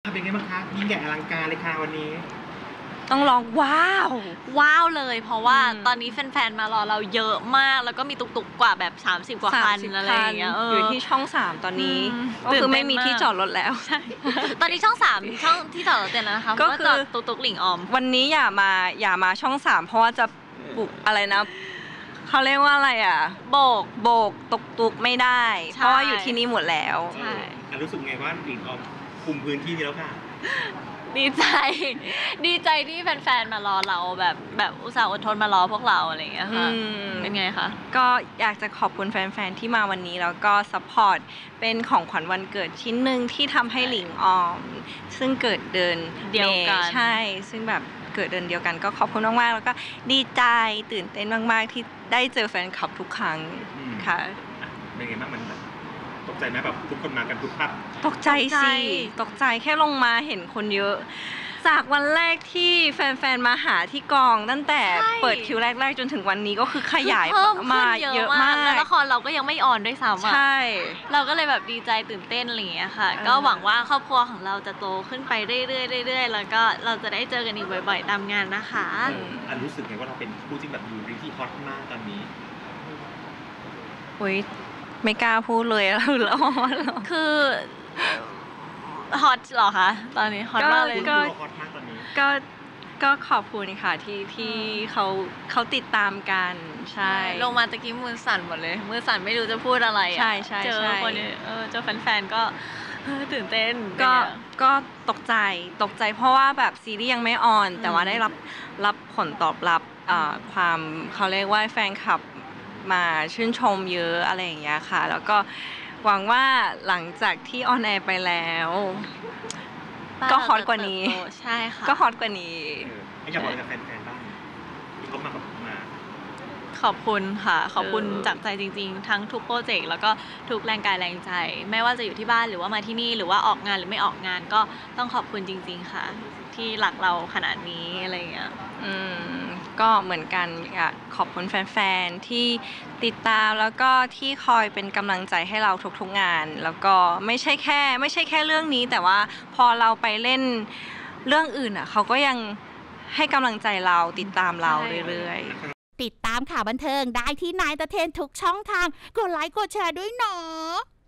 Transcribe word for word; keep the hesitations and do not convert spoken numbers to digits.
เป็นไงบ้างคะยิ่งใหญ่อลังการเลยค่ะวันนี้ต้องร้องว้าวว้าวเลยเพราะว่าตอนนี้แฟนๆมารอเราเยอะมากแล้วก็มีตุกๆกว่าแบบสามสิบกว่าคันอะไรอย่างเงี้ยอยู่ที่ช่องสามตอนนี้ก็คือไม่มีที่จอดรถแล้วใช่ตอนนี้ช่องสามช่องที่จอดรถเต็มแล้วนะคะก็คือตุกๆหลิงออมวันนี้อย่ามาอย่ามาช่องสามเพราะว่าจะบุกอะไรนะเขาเรียกว่าอะไรอ่ะโบกโบกตุกตุกไม่ได้เพราะว่าอยู่ที่นี่หมดแล้วใช่รู้สึกไงว่าหลิงออมคุมพื้นที่นี้แล้วค่ะดีใจดีใจที่แฟนๆมารอเราแบบแบบอุตส่าห์อดทนมารอพวกเราอะไรอย่างเงี้ยค่ะเป็นไงคะก็อยากจะขอบคุณแฟนๆที่มาวันนี้แล้วก็ซัพพอร์ตเป็นของขวัญวันเกิดชิ้นหนึ่งที่ทำให้หลิงออมซึ่งเกิดเดือนเดียวกันใช่ซึ่งแบบเกิดเดือนเดียวกันก็ขอบคุณมากๆแล้วก็ดีใจตื่นเต้นมากๆที่ได้เจอแฟนคลับทุกครั้งค่ะเป็นไงบ้างมันตกใจไหมแบบทุกคนมากันทุกภาพตกใจสิตกใจแค่ลงมาเห็นคนเยอะจากวันแรกที่แฟนๆมาหาที่กองตั้งแต่เปิดคิวแรกๆจนถึงวันนี้ก็คือขยายมาเยอะมากแล้วละครเราก็ยังไม่ออนด้วยซ้ำอ่ะใช่เราก็เลยแบบดีใจตื่นเต้นอะไรอย่างเงี้ยค่ะก็หวังว่าครอบครัวของเราจะโตขึ้นไปเรื่อยๆเรื่อยๆแล้วก็เราจะได้เจอกันอีกบ่อยๆตามงานนะคะอันรู้สึกไงว่าเราเป็นคู่จิ้นแบบยูริที่ฮอตมากตอนนี้อุ้ยไม่กล้าพูดเลยแล้วหรอคือฮอตเหรอคะตอนนี้ฮอตมากเลยก็ฮอตมากตอนนี้ก็ก็ขอบคุณค่ะที่ที่เขาเขาติดตามกันใช่ลงมาตะกี้มือสั่นหมดเลยมือสั่นไม่รู้จะพูดอะไรอ่ะใช่ใช่เจอคนเออเจอแฟนๆก็ตื่นเต้นก็ก็ตกใจตกใจเพราะว่าแบบซีรีส์ยังไม่ออนแต่ว่าได้รับรับผลตอบรับความเขาเรียกว่าแฟนคลับมาชื่นชมเยอะอะไรอย่างเงี้ยค่ะแล้วก็หวังว่าหลังจากที่ออนแอร์ไปแล้วก็ฮอตกว่านี้ใช่ค่ะก็ฮอตกว่านี้อยากบอกกับแฟนๆบ้างที่เขามากับมาขอบคุณค่ะขอบคุณจากใจจริงๆทั้งทุกโปรเจกต์แล้วก็ทุกแรงกายแรงใจไม่ว่าจะอยู่ที่บ้านหรือว่ามาที่นี่หรือว่าออกงานหรือไม่ออกงานก็ต้องขอบคุณจริงๆค่ะที่หลักเราขนาดนี้อะไรอย่างเงี้ยอืมก็เหมือนกันอยากขอบคุณแฟนๆที่ติดตามแล้วก็ที่คอยเป็นกำลังใจให้เราทุกๆงานแล้วก็ไม่ใช่แค่ไม่ใช่แค่เรื่องนี้แต่ว่าพอเราไปเล่นเรื่องอื่นอ่ะเขาก็ยังให้กำลังใจเราติดตามเราเรื่อยๆติดตามข่าวบันเทิงได้ที่นายตะเทนทุกช่องทางกดไลค์กดแชร์ด้วยเนาะ